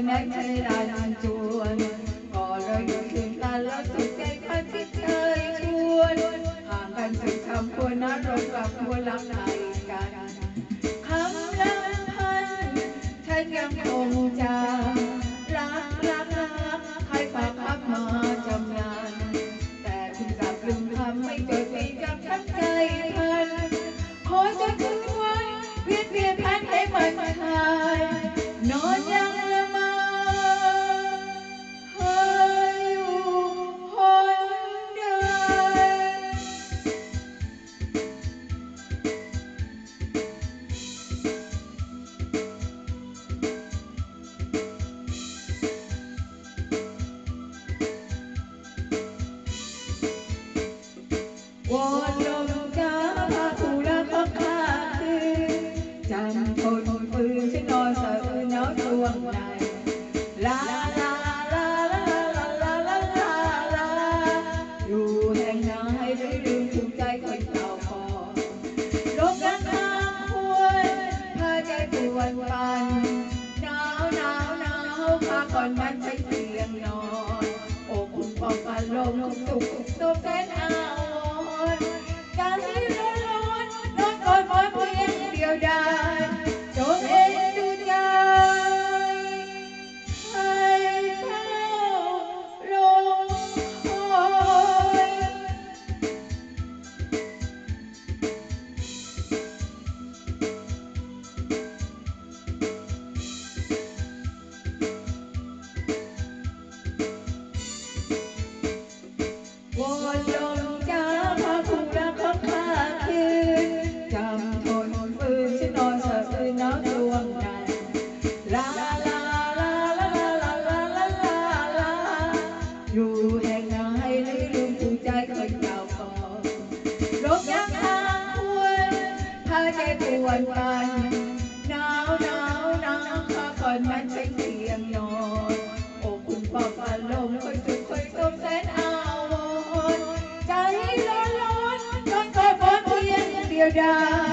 นักใช้รันจวนก็เราอยู่เคียงกันแล้วสุดใจพันที่เคยชวนห่างกันสุดคำควรนะเรากลับควรรักใครกันคำลำพันฉันยังคงจะรักใครฝากคำมาจำนานแต่คุณกลับลืมคำไม่เกิดปีกับฉันใจพันขอจะคืนวันเวียนพันให้มันหายนอนยังละเมออยู่คนเดินวอนลมจ้าพาผู้รักของข้าคืนจำทนฝืนฉันนอนสะอื้นหนาวช่วงในลาลาลาลาลาลาลาลาลาอยู่แห่งไหนหรือลืมถูกใจคนเก่าพอลมยังข้างควรพาใจปวดปันหนาวพาก่อนมันใช้เตียงนอนอกอุ่นปอบกันลมสุขตัวแสนอาวรใจร้อนนอนกอดหมอนเพียงเดียวดายจงเอ็นดูใจให้เฝ้าลงคอยวอนลมจ้าพาผู้รักของข้าคืนจำทนฝืนฉันนอนสะอื้นหนาวช่วงในลาลาลาลาลาลาลาลาลาอยู่แห่งไหนหรือลืมผู้ใจคนเก่าก่อนลมยังข้างควรพาใจปวดปันหนาวพาก่อนมันใช้เตียงนอนอกอุ่นปอบปันลมคอยสุขคอยสมแสนอาวรใจร้อนนอนกอดหมอนเพียงเดียวดาย